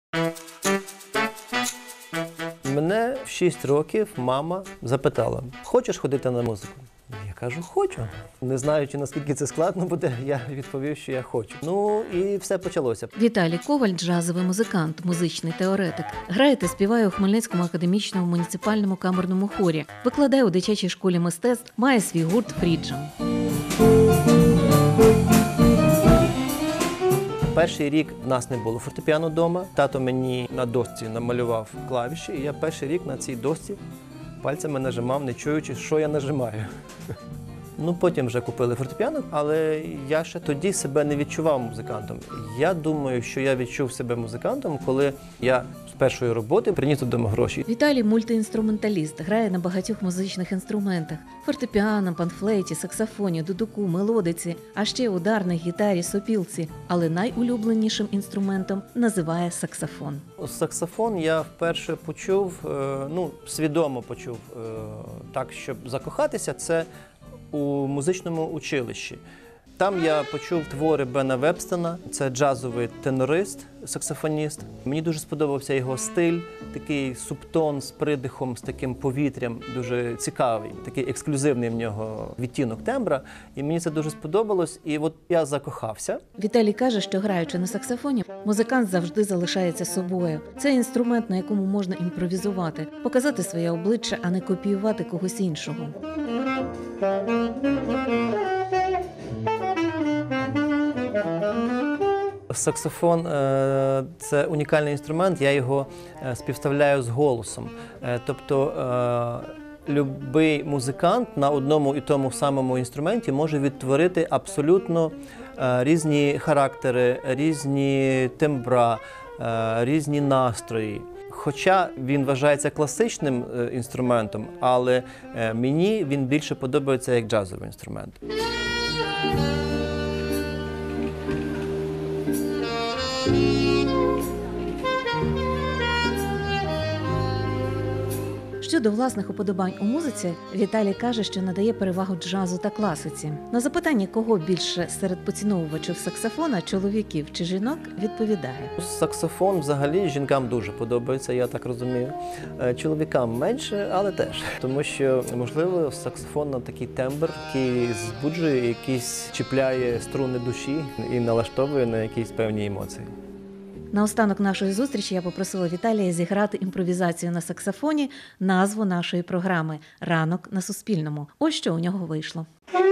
Мене в 6 років мама запитала: хочеш ходити на музику? Я кажу, хочу. Не знаючи, наскільки це складно буде, я відповів, що я хочу. Ну і все почалося. Віталій Коваль – джазовий музикант, музичний теоретик. Грає та співає у Хмельницькому академічному муніципальному камерному хорі. Викладає у дитячій школі мистецтв, має свій гурт «Фріджем». Перший рік в нас не було фортепіано вдома. Тато мені на дошці намалював клавіші, і я перший рік на цій дошці пальцями нажимав, не чуючи, що я нажимаю. Ну, потім вже купили фортепіано, але я ще тоді себе не відчував музикантом. Я думаю, що я відчув себе музикантом, коли я з першої роботи приніс додому гроші. Віталій – мультиінструменталіст, грає на багатьох музичних інструментах – фортепіано, панфлейті, саксофоні, дудуку, мелодиці, а ще ударній гітарі, сопілці. Але найулюбленішим інструментом називає саксофон. Саксофон я вперше почув, свідомо почув так, щоб закохатися, це у музичному училищі. Там я почув твори Бена Вебстона, це джазовий тенорист, саксофоніст. Мені дуже сподобався його стиль, такий субтон з придихом, з таким повітрям, дуже цікавий, такий ексклюзивний в нього відтінок тембра. І мені це дуже сподобалось, і от я закохався. Віталій каже, що граючи на саксофоні, музикант завжди залишається собою. Це інструмент, на якому можна імпровізувати, показати своє обличчя, а не копіювати когось іншого. Саксофон – це унікальний інструмент, я його співставляю з голосом. Тобто любий музикант на одному і тому самому інструменті може відтворити абсолютно різні характери, різні тембра, різні настрої. Хоча він вважається класичним інструментом, але мені він більше подобається як джазовий інструмент. Щодо власних уподобань у музиці, Віталій каже, що надає перевагу джазу та класиці. На запитання, кого більше серед поціновувачів саксофона, чоловіків чи жінок, відповідає. Саксофон взагалі жінкам дуже подобається, я так розумію. Чоловікам менше, але теж. Тому що, можливо, саксофон на такий тембр, який збуджує, якийсь чіпляє струни душі і налаштовує на якісь певні емоції. Наостанок нашої зустрічі я попросила Віталія зіграти імпровізацію на саксофоні, назву нашої програми «Ранок на Суспільному». Ось що у нього вийшло.